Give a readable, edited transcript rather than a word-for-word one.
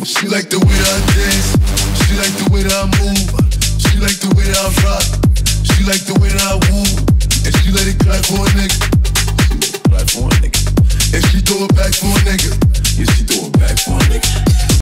She like the way that I dance. She like the way that I move. She like the way that I rock. She like the way that I woo. And she let it clap for a nigga.